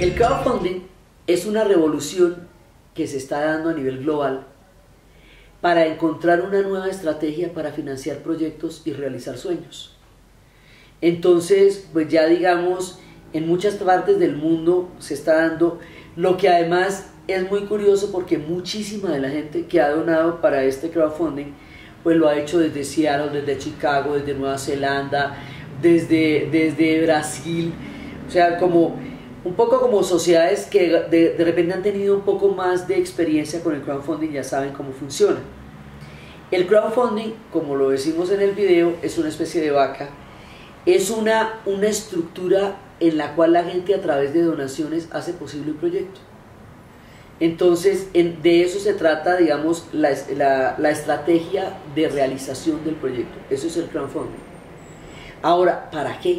El crowdfunding es una revolución que se está dando a nivel global para encontrar una nueva estrategia para financiar proyectos y realizar sueños. Entonces, pues ya digamos, en muchas partes del mundo se está dando, lo que además es muy curioso porque muchísima de la gente que ha donado para este crowdfunding, pues lo ha hecho desde Seattle, desde Chicago, desde Nueva Zelanda, desde Brasil, o sea, como un poco como sociedades que de repente han tenido un poco más de experiencia con el crowdfunding, ya saben cómo funciona. El crowdfunding, como lo decimos en el video, es una especie de vaca, es una estructura en la cual la gente a través de donaciones hace posible un proyecto. Entonces, de eso se trata, digamos, la estrategia de realización del proyecto. Eso es el crowdfunding. Ahora, ¿para qué?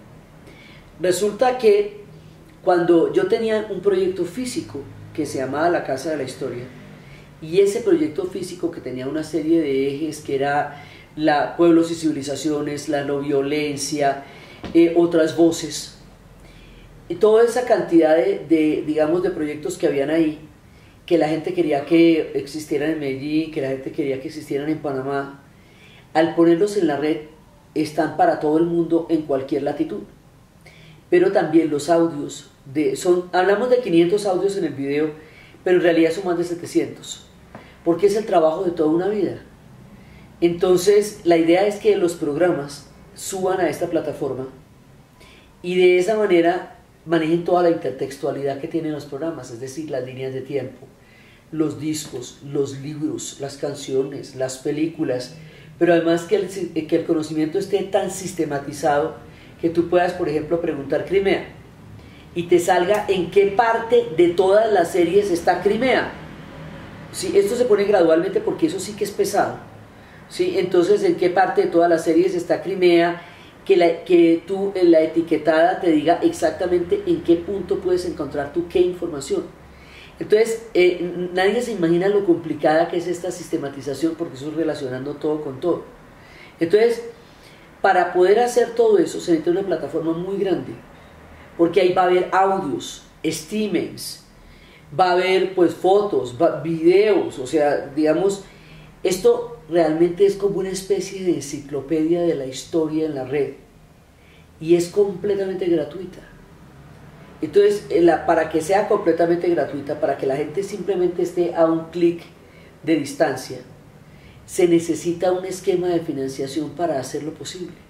Resulta que cuando yo tenía un proyecto físico que se llamaba La Casa de la Historia, y ese proyecto físico que tenía una serie de ejes que era pueblos y civilizaciones, la no violencia, otras voces, y toda esa cantidad digamos, de proyectos que habían ahí, que la gente quería que existieran en Medellín, que la gente quería que existieran en Panamá, al ponerlos en la red están para todo el mundo en cualquier latitud. Pero también los audios, hablamos de 500 audios en el video, pero en realidad son más de 700, porque es el trabajo de toda una vida. Entonces la idea es que los programas suban a esta plataforma y de esa manera manejen toda la intertextualidad que tienen los programas, es decir, las líneas de tiempo, los discos, los libros, las canciones, las películas, pero además que el conocimiento esté tan sistematizado que tú puedas, por ejemplo, preguntar Crimea y te salga en qué parte de todas las series está Crimea. ¿Sí? Esto se pone gradualmente porque eso sí que es pesado. ¿Sí? Entonces, en qué parte de todas las series está Crimea, que tú en la etiquetada te diga exactamente en qué punto puedes encontrar tú qué información. Entonces, nadie se imagina lo complicada que es esta sistematización, porque eso es relacionando todo con todo. Entonces, para poder hacer todo eso se necesita una plataforma muy grande, porque ahí va a haber audios, streamings, va a haber pues fotos, videos, o sea, digamos, esto realmente es como una especie de enciclopedia de la historia en la red y es completamente gratuita. Entonces, para que sea completamente gratuita, para que la gente simplemente esté a un clic de distancia, se necesita un esquema de financiación para hacerlo posible.